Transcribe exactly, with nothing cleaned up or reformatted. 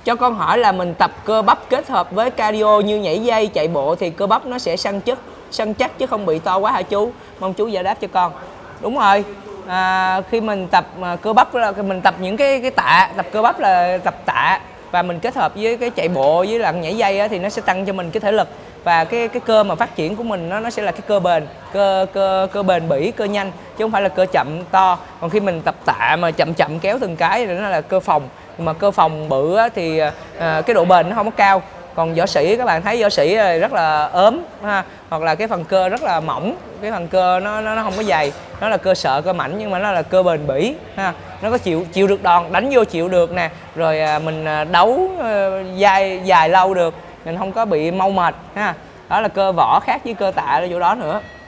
Cho con hỏi là mình tập cơ bắp kết hợp với cardio như nhảy dây, chạy bộ thì cơ bắp nó sẽ săn chắc, săn chắc chứ không bị to quá hả chú? Mong chú giải đáp cho con. Đúng rồi. À, khi mình tập cơ bắp là mình tập những cái cái tạ, tập cơ bắp là tập tạ và mình kết hợp với cái chạy bộ với là nhảy dây á, thì nó sẽ tăng cho mình cái thể lực và cái cái cơ mà phát triển của mình nó nó sẽ là cái cơ bền, cơ cơ cơ bền bỉ, cơ nhanh chứ không phải là cơ chậm to. Còn khi mình tập tạ mà chậm chậm kéo từng cái thì nó là cơ phồng, mà cơ phồng bự á, thì à, cái độ bền nó không có cao. Còn võ sĩ các bạn thấy võ sĩ rất là ốm ha, hoặc là cái phần cơ rất là mỏng, cái phần cơ nó nó, nó không có dày, nó là cơ sợ cơ mảnh nhưng mà nó là cơ bền bỉ ha, nó có chịu chịu được đòn, đánh vô chịu được nè, rồi à, mình đấu dài dài lâu được, mình không có bị mau mệt ha. Đó là cơ võ khác với cơ tạ ở chỗ đó nữa.